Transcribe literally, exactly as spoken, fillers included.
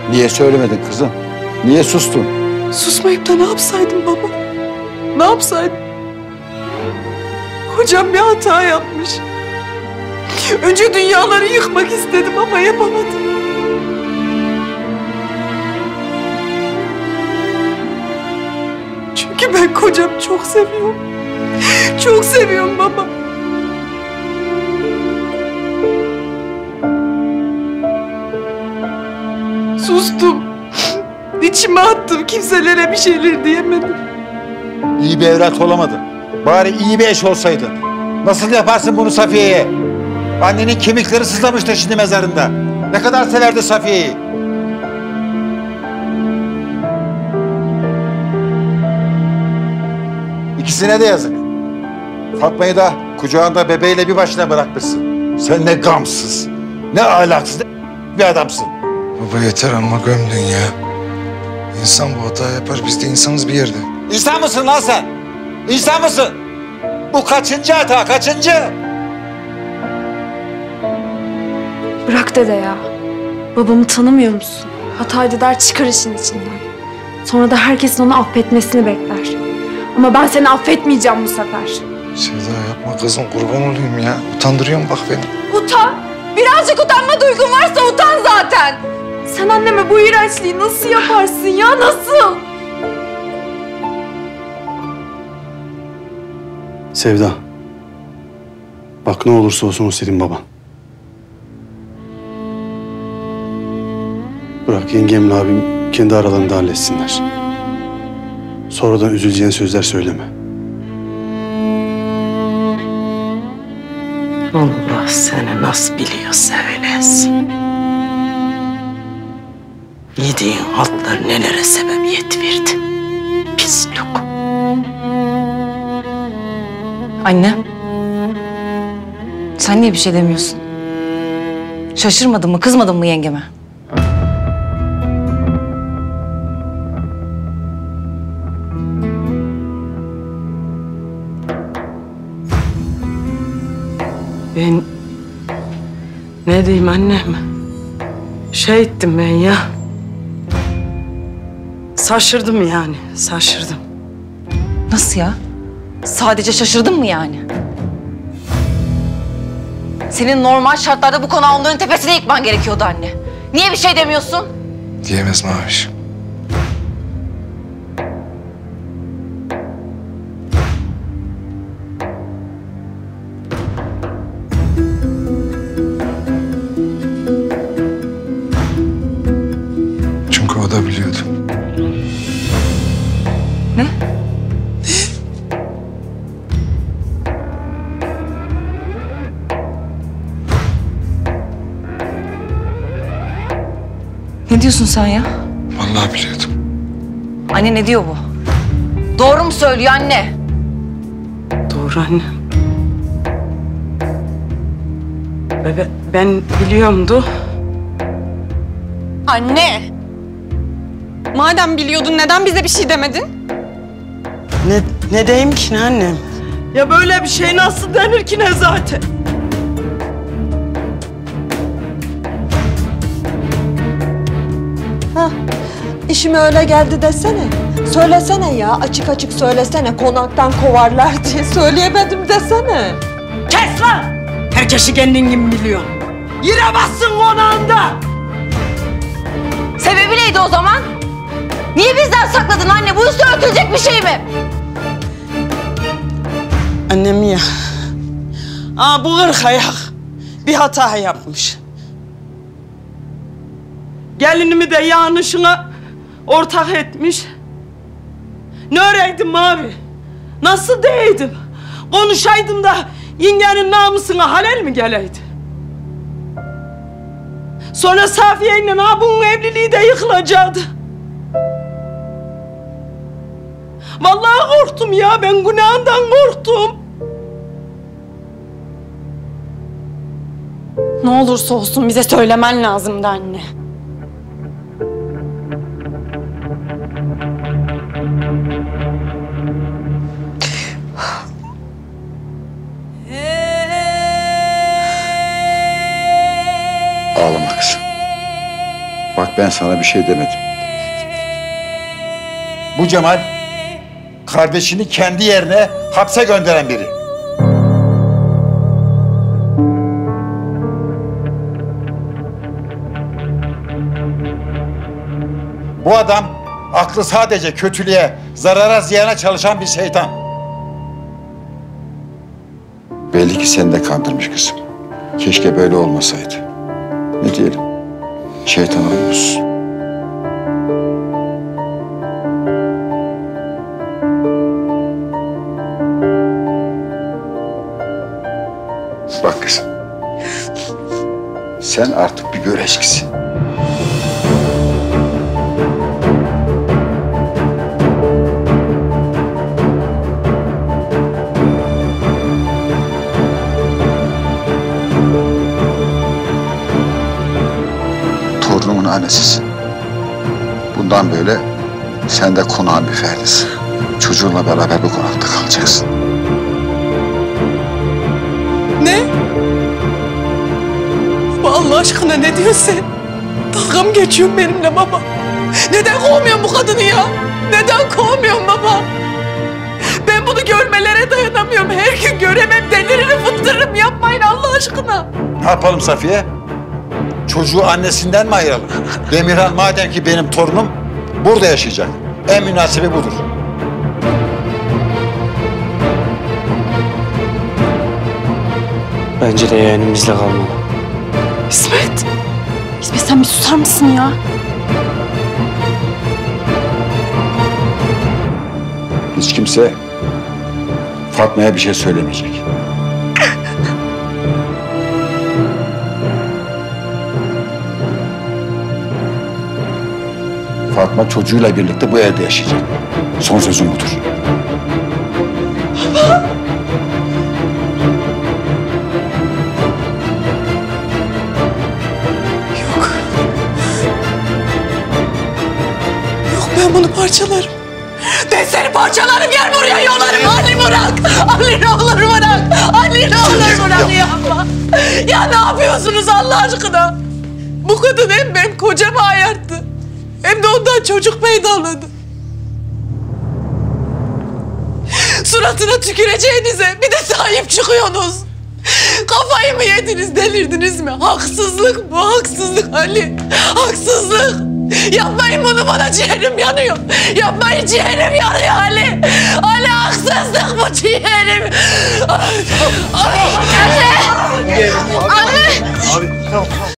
Niye söylemedin kızım? Niye sustun? Susmayıp da ne yapsaydım baba? Ne yapsaydım? Kocam bir hata yapmış. Önce dünyaları yıkmak istedim ama yapamadım. Çünkü ben kocamı çok seviyorum. Çok seviyorum baba. Sustum. İçime attım. Kimselere bir şeyler diyemedim. İyi bir evlat olamadın. Bari iyi bir eş olsaydın. Nasıl yaparsın bunu Safiye'ye? Annenin kemikleri sızlamıştır şimdi mezarında. Ne kadar severdi Safiye'yi. İkisine de yazık. Fatma'yı da kucağında bebeğiyle bir başına bırakmışsın. Sen ne gamsız, ne ahlaksız ne bir adamsın. Baba yeter amma gömdün ya. İnsan bu hata yapar, biz de insanız bir yerde. İnsan mısın lan sen? İnsan mısın? Bu kaçıncı hata, kaçıncı? Bırak dede ya. Babamı tanımıyor musun? Hataydı der çıkar işin içinden. Sonra da herkesin onu affetmesini bekler. Ama ben seni affetmeyeceğim bu sefer. Sevda yapma kızım, kurban olayım ya. Utandırıyorsun bak beni. Utan! Birazcık utanma duygun varsa utan zaten! Sen anneme bu iğrençliği nasıl yaparsın ya, nasıl? Sevda. Bak ne olursa olsun o senin baban. Bırak yengemle abim kendi aralarında halletsinler. Sonradan üzüleceğin sözler söyleme. Allah seni nasıl biliyorsa öylesin. Yediğin haltlar nelere sebebiyet verdi. Pislik. Anne. Sen niye bir şey demiyorsun? Şaşırmadın mı, kızmadın mı yengeme? Ben ne diyeyim annem? Şey ettim ben ya. Şaşırdım yani, şaşırdım. Nasıl ya? Sadece şaşırdın mı yani? Senin normal şartlarda bu konağı onların tepesine yıkman gerekiyordu anne. Niye bir şey demiyorsun? Diyemez Maviş. Çünkü o da biliyordu. Ne? Ne diyorsun sen ya? Vallahi biliyordum. Anne ne diyor bu? Doğru mu söylüyor anne? Doğru anne. Bebe, ben biliyorumdu. Anne! Madem biliyordun neden bize bir şey demedin? Ne, ne diyeyim ki ne annem? Ya böyle bir şey nasıl denir ki ne zaten? Hah, işime öyle geldi desene. Söylesene ya, açık açık söylesene. Konaktan kovarlar diye söyleyemedim desene. Kes lan! Herkesi kendin gibi biliyor. Yine bassın konağında! Sebebi neydi o zaman? Niye bizden sakladın anne? Bu üstü örtülecek bir şey mi? Annem ya. Aa bu kırk ayak bir hata yapmış. Gelinimi de yanlışına ortak etmiş. Ne öreydim Mavi? Nasıl değildim? Konuşaydım da yengenin namusuna halel mi geleydi? Sonra Safiye ile bunun evliliği de yıkılacaktı. Vallahi korktum ya, ben günahından korktum. Ne olursa olsun bize söylemen lazımdı anne. Ağlama kızım. Bak ben sana bir şey demedim. Bu Cemal, kardeşini kendi yerine hapse gönderen biri. Bu adam, aklı sadece kötülüğe, zarara, ziyana çalışan bir şeytan. Belli ki seni de kandırmış kızım. Keşke böyle olmasaydı. Ne diyelim? Şeytan olmuş. Bak kızım. Sen artık bir göreçkisin. Torunumun annesisin. Bundan böyle sen de konağın bir ferdisin. Çocuğunla beraber bu konakta kalacaksın. Ne? Baba Allah aşkına ne diyorsun sen? Dalga mı geçiyorsun benimle baba? Neden kovmuyorsun bu kadını ya? Neden kovmuyorsun baba? Ben bunu görmelere dayanamıyorum. Her gün göremem, deliririm, fıttırırım. Yapmayın Allah aşkına. Ne yapalım Safiye? Çocuğu annesinden mi ayıralım? Demirhan madem ki benim torunum burada yaşayacak. En münasibi budur. Bence de yeğenimizle kalmalı. İsmet. İsmet sen bir susar mısın ya? Hiç kimse Fatma'ya bir şey söylemeyecek. Fatma çocuğuyla birlikte bu evde yaşayacak. Son sözüm budur. Yok. Yok ben bunu parçalarım. Ben seni parçalarım, gel buraya yolarım. Ali bırak. Ali ne olur bırak. Ali ne olur bırak yapma. Ya ne yapıyorsunuz Allah aşkına? Bu kadın hem benim kocamı ayarttı. Hem de ondan çocuk peydaladı. Suratına tüküreceğinize bir de sahip çıkıyorsunuz. Kafayı mı yediniz, delirdiniz mi? Haksızlık bu, haksızlık Ali. Haksızlık. Yapmayın bunu bana, ciğerim yanıyor. Yapmayın, ciğerim yanıyor Ali. Ali haksızlık bu, ciğerim. Anne! Anne! Anne!